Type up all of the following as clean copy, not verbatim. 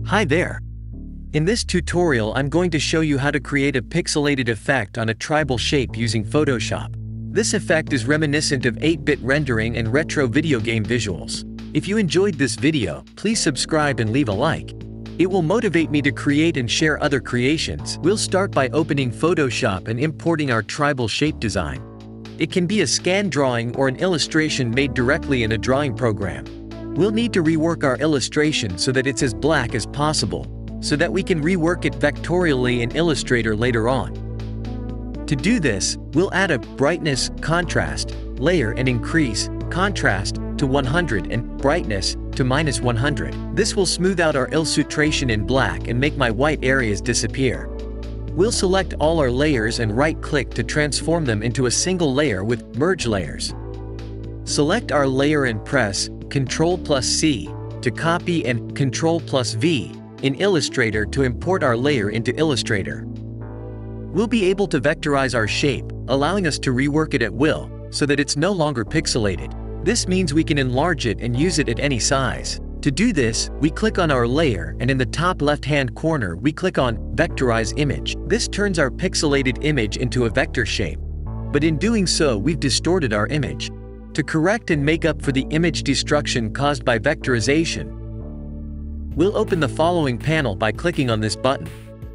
Hi there. In this tutorial I'm going to show you how to create a pixelated effect on a tribal shape using Photoshop. This effect is reminiscent of 8-bit rendering and retro video game visuals. If you enjoyed this video, please subscribe and leave a like. It will motivate me to create and share other creations. We'll start by opening Photoshop and importing our tribal shape design. It can be a scan drawing or an illustration made directly in a drawing program. We'll need to rework our illustration so that it's as black as possible, so that we can rework it vectorially in Illustrator later on. To do this, we'll add a brightness, contrast, layer and increase, contrast, to 100 and brightness, to -100. This will smooth out our illustration in black and make my white areas disappear. We'll select all our layers and right-click to transform them into a single layer with Merge Layers. Select our layer and press Ctrl+C to copy and Ctrl+V in Illustrator to import our layer into Illustrator. We'll be able to vectorize our shape, allowing us to rework it at will, so that it's no longer pixelated. This means we can enlarge it and use it at any size. To do this, we click on our layer and in the top left-hand corner we click on Vectorize Image. This turns our pixelated image into a vector shape. But in doing so, we've distorted our image. To correct and make up for the image destruction caused by vectorization, we'll open the following panel by clicking on this button.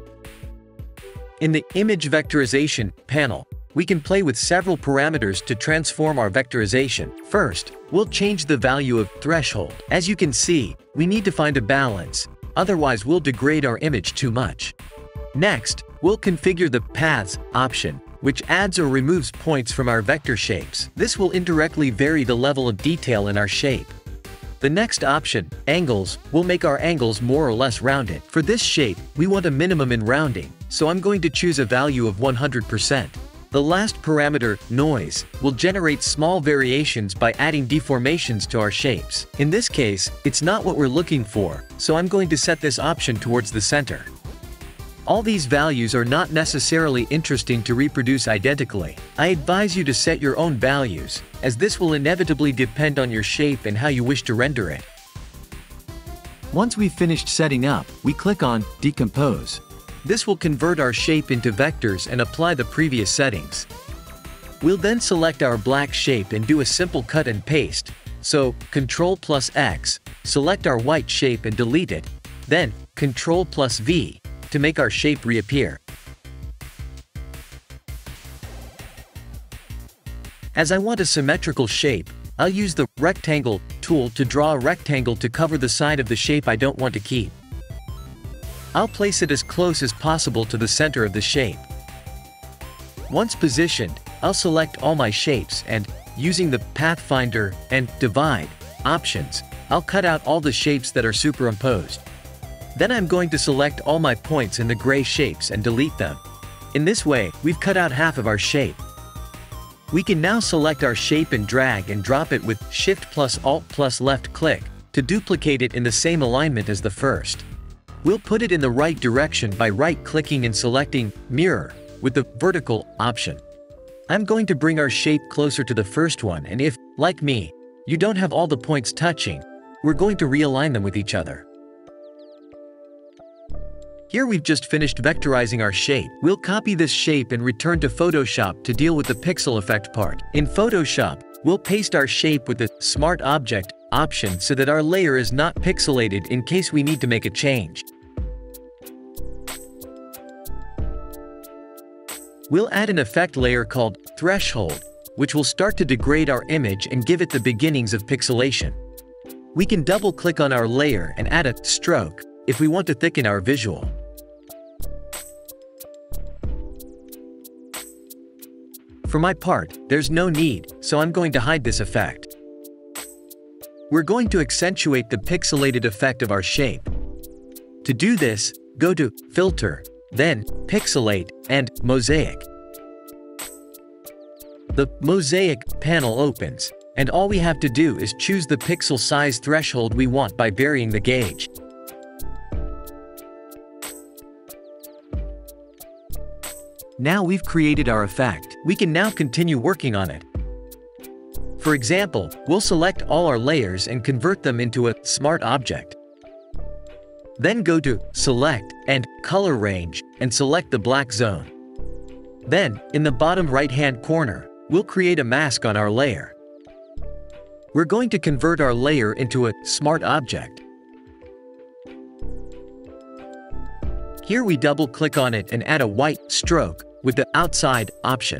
In the Image Vectorization panel, we can play with several parameters to transform our vectorization. First, we'll change the value of threshold. As you can see, we need to find a balance, otherwise we'll degrade our image too much. Next, we'll configure the Paths option, which adds or removes points from our vector shapes. This will indirectly vary the level of detail in our shape. The next option, Angles, will make our angles more or less rounded. For this shape, we want a minimum in rounding, so I'm going to choose a value of 100%. The last parameter, Noise, will generate small variations by adding deformations to our shapes. In this case, it's not what we're looking for, so I'm going to set this option towards the center. All these values are not necessarily interesting to reproduce identically. I advise you to set your own values, as this will inevitably depend on your shape and how you wish to render it. Once we've finished setting up, we click on Decompose. This will convert our shape into vectors and apply the previous settings. We'll then select our black shape and do a simple cut and paste. So, Ctrl+X, select our white shape and delete it, then Ctrl+V to make our shape reappear. As I want a symmetrical shape, I'll use the Rectangle tool to draw a rectangle to cover the side of the shape I don't want to keep. I'll place it as close as possible to the center of the shape. Once positioned, I'll select all my shapes and, using the Pathfinder and Divide options, I'll cut out all the shapes that are superimposed. Then I'm going to select all my points in the gray shapes and delete them. In this way, we've cut out half of our shape. We can now select our shape and drag and drop it with Shift+Alt+left click to duplicate it in the same alignment as the first. We'll put it in the right direction by right-clicking and selecting Mirror with the Vertical option. I'm going to bring our shape closer to the first one, and if, like me, you don't have all the points touching, we're going to realign them with each other. Here we've just finished vectorizing our shape. We'll copy this shape and return to Photoshop to deal with the pixel effect part. In Photoshop, we'll paste our shape with the Smart Object option so that our layer is not pixelated in case we need to make a change. We'll add an effect layer called Threshold, which will start to degrade our image and give it the beginnings of pixelation. We can double-click on our layer and add a stroke if we want to thicken our visual. For my part, there's no need, so I'm going to hide this effect. We're going to accentuate the pixelated effect of our shape. To do this, go to Filter, then Pixelate, and Mosaic. The Mosaic panel opens, and all we have to do is choose the pixel size threshold we want by varying the gauge. Now we've created our effect. We can now continue working on it. For example, we'll select all our layers and convert them into a smart object. Then go to Select and Color Range and select the black zone. Then, in the bottom right-hand corner, we'll create a mask on our layer. We're going to convert our layer into a smart object. Here we double-click on it and add a white stroke with the outside option.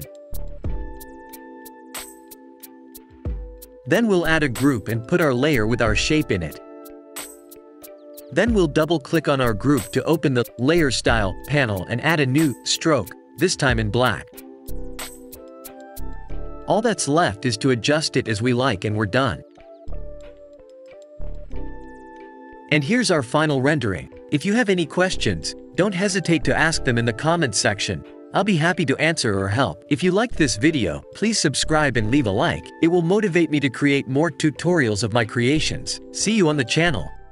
Then we'll add a group and put our layer with our shape in it. Then we'll double-click on our group to open the Layer Style panel and add a new stroke, this time in black. All that's left is to adjust it as we like and we're done. And here's our final rendering. If you have any questions, don't hesitate to ask them in the comments section. I'll be happy to answer or help. If you liked this video, please subscribe and leave a like. It will motivate me to create more tutorials of my creations. See you on the channel.